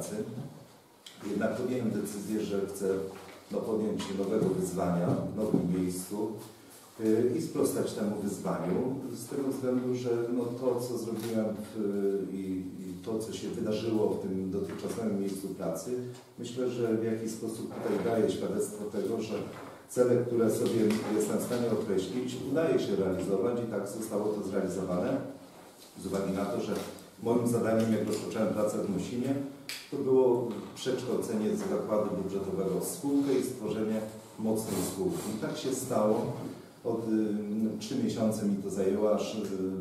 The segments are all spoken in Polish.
pracy. Jednak podjąłem decyzję, że chcę podjąć się nowego wyzwania w nowym miejscu i sprostać temu wyzwaniu, z tego względu, że to, co zrobiłem i to, co się wydarzyło w tym dotychczasowym miejscu pracy, myślę, że w jakiś sposób tutaj daje świadectwo tego, że cele, które sobie jestem w stanie określić, udaje się realizować i tak zostało to zrealizowane. Z uwagi na to, że moim zadaniem, jak rozpocząłem pracę w Mosinie, to było przekształcenie z zakładu budżetowego w spółkę i stworzenie mocnej spółki. I tak się stało. Od 3 miesiące mi to zajęło, aż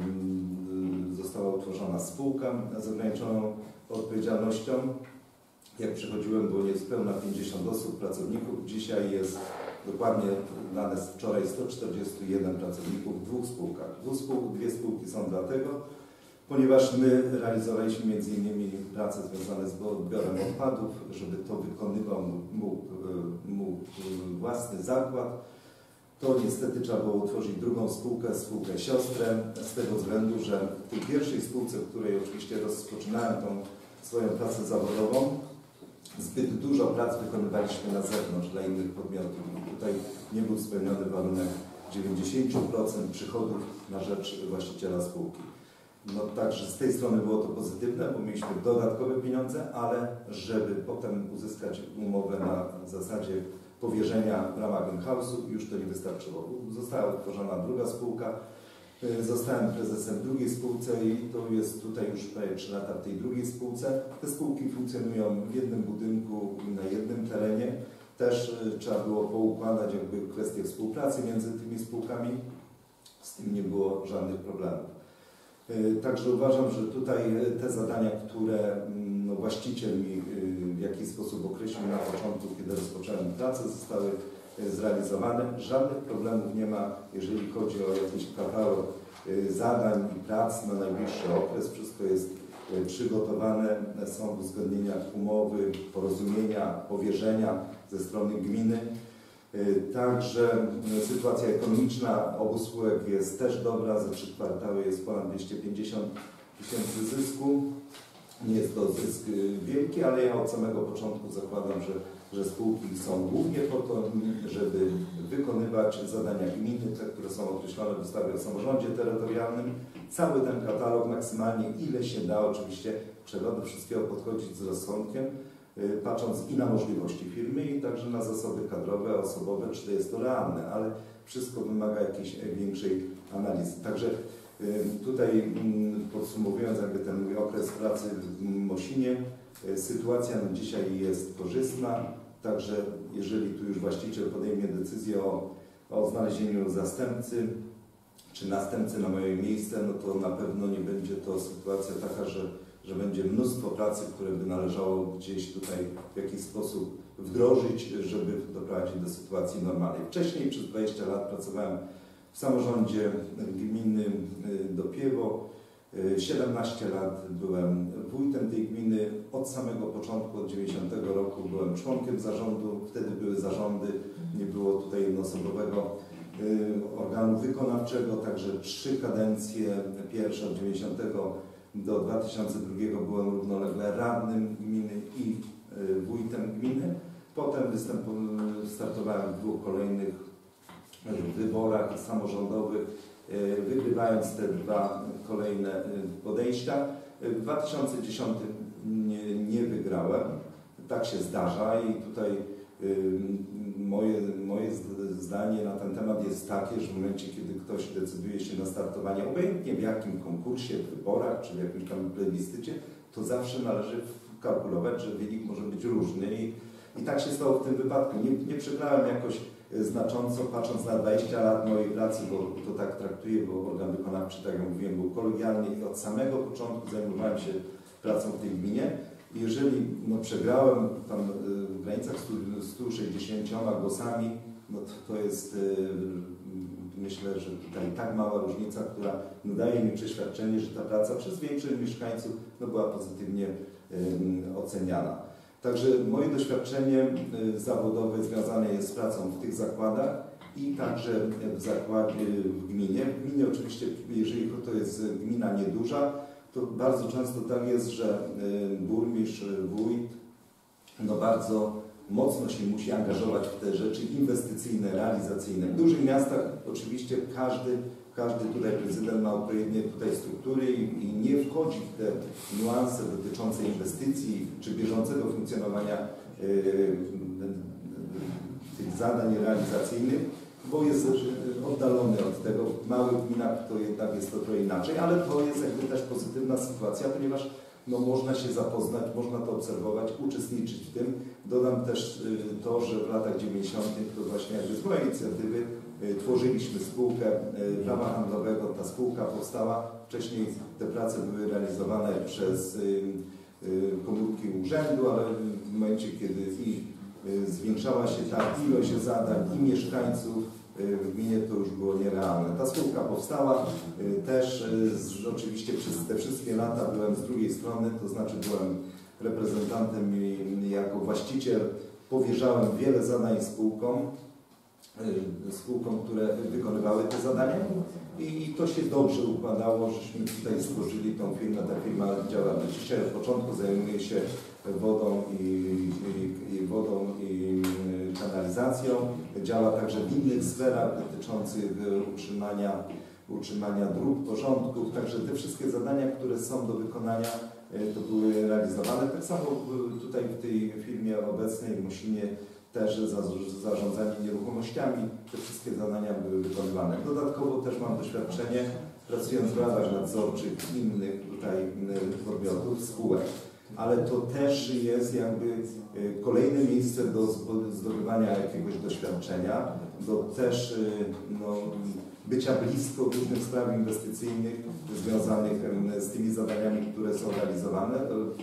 została utworzona spółka z ograniczoną odpowiedzialnością. Jak przychodziłem, było niespełna 50 osób, pracowników. Dzisiaj jest dokładnie dane z wczoraj 141 pracowników w 2 spółkach. Dwie spółki są dlatego, ponieważ my realizowaliśmy m.in. prace związane z odbiorem odpadów, żeby to wykonywał mógł własny zakład. To niestety trzeba było utworzyć drugą spółkę siostrę, z tego względu, że w tej pierwszej spółce, w której oczywiście rozpoczynałem tą swoją pracę zawodową, zbyt dużo prac wykonywaliśmy na zewnątrz dla innych podmiotów. I tutaj nie był spełniony warunek 90% przychodów na rzecz właściciela spółki. Także z tej strony było to pozytywne, bo mieliśmy dodatkowe pieniądze, ale żeby potem uzyskać umowę na zasadzie powierzenia w ramach in-house'u, już to nie wystarczyło. Została utworzona druga spółka, zostałem prezesem drugiej spółce i to jest tutaj już prawie 3 lata w tej drugiej spółce. Te spółki funkcjonują w jednym budynku i na jednym terenie. Też trzeba było poukładać jakby kwestie współpracy między tymi spółkami. Z tym nie było żadnych problemów. Także uważam, że tutaj te zadania, które właściciel mi w jakiś sposób określił na początku, kiedy rozpocząłem pracę, zostały zrealizowane. Żadnych problemów nie ma, jeżeli chodzi o jakiś katalog zadań i prac na najbliższy okres. Wszystko jest przygotowane, są uzgodnienia umowy, porozumienia, powierzenia ze strony gminy. Także sytuacja ekonomiczna obu spółek jest też dobra. Za 3 kwartały jest ponad 250 000 zysku. Nie jest to zysk wielki, ale ja od samego początku zakładam, że spółki są głównie po to, żeby wykonywać zadania gminy, te, które są określone w ustawie o samorządzie terytorialnym. Cały ten katalog maksymalnie, ile się da, oczywiście trzeba do wszystkiego podchodzić z rozsądkiem, patrząc i na możliwości firmy, i także na zasoby kadrowe, osobowe, czy to jest to realne, ale wszystko wymaga jakiejś większej analizy. Także tutaj podsumowując jakby ten mój okres pracy w Mosinie, sytuacja na dzisiaj jest korzystna, także jeżeli tu już właściciel podejmie decyzję o znalezieniu zastępcy czy następcy na moje miejsce, no to na pewno nie będzie to sytuacja taka, że będzie mnóstwo pracy, które by należało gdzieś tutaj w jakiś sposób wdrożyć, żeby doprowadzić do sytuacji normalnej. Wcześniej przez 20 lat pracowałem w samorządzie gminy Dopiewo. 17 lat byłem wójtem tej gminy. Od samego początku, od 90 roku byłem członkiem zarządu. Wtedy były zarządy, nie było tutaj jednoosobowego organu wykonawczego, także 3 kadencje. Pierwsze od 90 do 2002 byłem równolegle radnym gminy i wójtem gminy. Potem startowałem w 2 kolejnych wyborach samorządowych, wygrywając te 2 kolejne podejścia. W 2010 nie wygrałem, tak się zdarza i tutaj moje zdanie na ten temat jest takie, że w momencie, kiedy ktoś decyduje się na startowanie, obojętnie w jakim konkursie, w wyborach czy w jakimś tam plebiscycie, to zawsze należy kalkulować, że wynik może być różny i tak się stało w tym wypadku. Nie przegrałem jakoś znacząco, patrząc na 20 lat mojej pracy, bo to tak traktuję, bo organ wykonawczy, tak jak mówiłem, był kolegialny i od samego początku zajmowałem się pracą w tej gminie. Jeżeli przegrałem tam w granicach 160 głosami, to jest, myślę, że tutaj tak mała różnica, która daje mi przeświadczenie, że ta praca przez większość mieszkańców była pozytywnie oceniana. Także moje doświadczenie zawodowe związane jest z pracą w tych zakładach i także w zakładzie w gminie. W gminie oczywiście, jeżeli to jest gmina nieduża, to bardzo często tak jest, że burmistrz, wójt bardzo mocno się musi angażować w te rzeczy inwestycyjne, realizacyjne. W dużych miastach oczywiście każdy tutaj prezydent ma odpowiednie tutaj struktury i nie wchodzi w te niuanse dotyczące inwestycji czy bieżącego funkcjonowania tych zadań realizacyjnych, bo jest oddalony od tego. W małych gminach to jednak jest to trochę inaczej, ale to jest jakby też pozytywna sytuacja, ponieważ no, można się zapoznać, można to obserwować, uczestniczyć w tym. Dodam też to, że w latach 90. to właśnie jakby z mojej inicjatywy tworzyliśmy spółkę prawa handlowego. Ta spółka powstała. Wcześniej te prace były realizowane przez komórki urzędu, ale w momencie, kiedy zwiększała się ta ilość zadań i mieszkańców w gminie, to już było nierealne. Ta spółka powstała też oczywiście przez te wszystkie lata byłem z drugiej strony, to znaczy byłem reprezentantem i jako właściciel powierzałem wiele zadań spółkom, które wykonywały te zadania i to się dobrze układało, żeśmy tutaj stworzyli tą firmę. Ta firma działa dzisiaj, od początku zajmuje się wodą i kanalizacją. Działa także w innych sferach dotyczących utrzymania dróg, porządków. Także te wszystkie zadania, które są do wykonania, to były realizowane. Tak samo tutaj w tej firmie obecnej w Mosinie też zarządzanie nieruchomościami, te wszystkie zadania były wykonywane. Dodatkowo też mam doświadczenie, pracując w radach nadzorczych innych tutaj podmiotów, spółek. Ale to też jest jakby kolejne miejsce do zdobywania jakiegoś doświadczenia, do też bycia blisko różnych spraw inwestycyjnych związanych z tymi zadaniami, które są realizowane.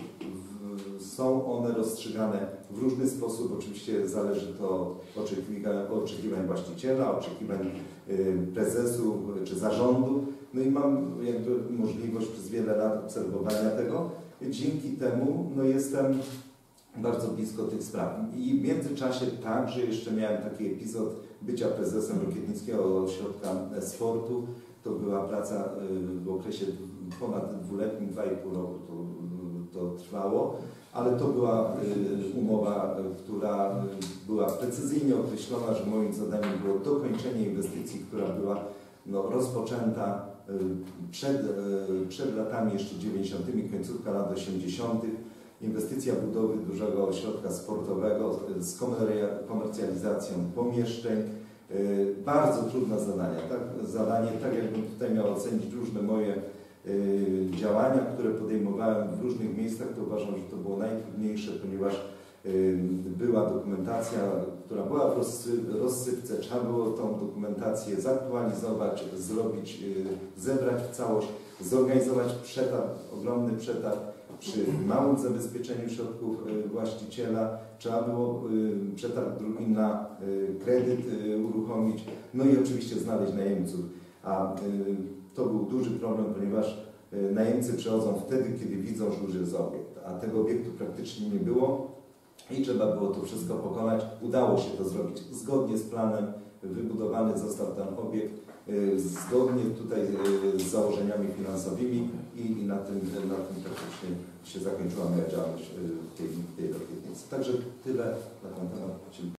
Są one rozstrzygane w różny sposób. Oczywiście zależy to od oczekiwań właściciela, oczekiwań prezesu czy zarządu. No i mam jakby możliwość przez wiele lat obserwowania tego. Dzięki temu jestem bardzo blisko tych spraw. I w międzyczasie także jeszcze miałem taki epizod bycia prezesem Rokietnickiego Ośrodka Sportu. To była praca w okresie ponad dwuletnim, 2,5 roku to trwało, ale to była umowa, która była precyzyjnie określona, że moim zadaniem było dokończenie inwestycji, która była rozpoczęta przed latami jeszcze 90., końcówka lat 80. Inwestycja budowy dużego ośrodka sportowego z komercjalizacją pomieszczeń. Bardzo trudne zadanie, tak jakbym tutaj miał ocenić różne moje działania, które podejmowałem w różnych miejscach, to uważam, że to było najtrudniejsze, ponieważ była dokumentacja, która była w rozsypce, trzeba było tą dokumentację zaktualizować, zebrać w całość, zorganizować przetarg, ogromny przetarg przy małym zabezpieczeniu środków właściciela, trzeba było przetarg drugi na kredyt uruchomić, no i oczywiście znaleźć najemców. A to był duży problem, ponieważ najemcy przychodzą wtedy, kiedy widzą, że już jest obiekt, a tego obiektu praktycznie nie było i trzeba było to wszystko pokonać. Udało się to zrobić zgodnie z planem, wybudowany został ten obiekt, zgodnie tutaj z założeniami finansowymi i na tym praktycznie się zakończyła moja działalność w tej Rokietnicy. Także tyle na ten temat.